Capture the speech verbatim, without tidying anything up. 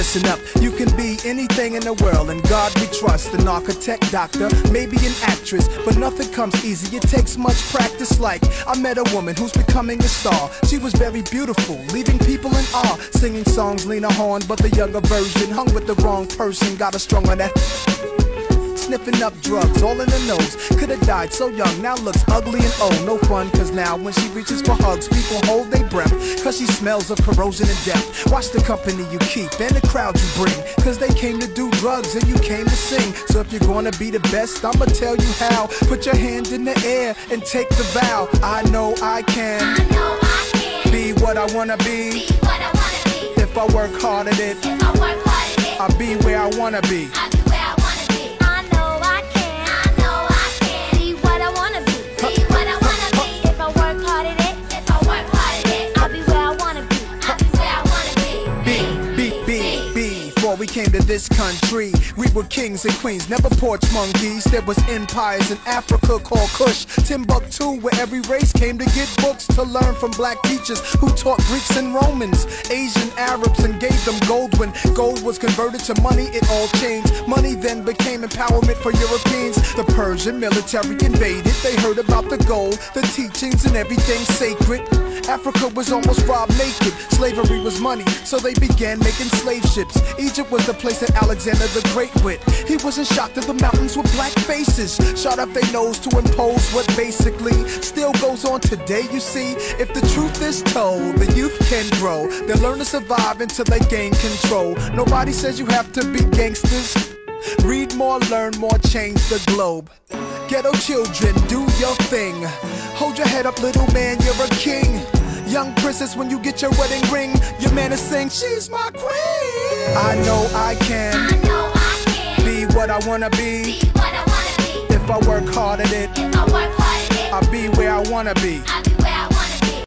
Listen up, you can be anything in the world, and God we trust. An architect, doctor, maybe an actress, but nothing comes easy, it takes much practice. Like, I met a woman who's becoming a star. She was very beautiful, leaving people in awe, singing songs Lena Horne, but the younger version. Hung with the wrong person, got her strung on that. Sniffing up drugs, all in the nose. Could've died so young, now looks ugly and old. No fun, cause now when she reaches for hugs, people hold their breath, cause she smells of corrosion and death. Watch the company you keep and the crowd you bring, cause they came to do drugs and you came to sing. So if you're gonna be the best, I'ma tell you how. Put your hand in the air and take the vow. I know I can, I know I can be what I wanna be, be what I wanna be. if I work hard at it, If I work hard at it, I'll be where I wanna be. I'll be where I wanna be. I know I can, I know I can be what I wanna be, be what I wanna be. If I work hard at it, if I work hard at it, I'll be where I wanna be, I'll be where I wanna be. Be, be, be, be. Before we came to this country, we were kings and queens, never porch monkeys. There was empires in Africa called Kush, Timbuktu, where every race came to get books to learn from black teachers who taught Greeks and Romans, Asian Arabs, and gave them gold. When gold was converted to money, it all changed. Money then became empowerment for Europeans. The Persian military invaded, they heard about the gold, the teachings and everything sacred. Africa was almost robbed naked, slavery was money, so they began making slave ships. Egypt was the place that Alexander the Great went. He wasn't shocked that the mountains were black faces, shot up their nose to impose what basically still goes on today. You see, if the truth is told, the youth can grow. They'll learn to survive until they gain control. Nobody says you have to be gangsters. Read more, learn more, change the globe. Ghetto children, do your thing. Hold your head up, little man, you're a king. Young princess, when you get your wedding ring, your man is saying, she's my queen. I know I can, I know I can be what I wanna be, be what I wanna be. if I work hard at it, If I work hard at it, I'll be where I wanna be. I'll be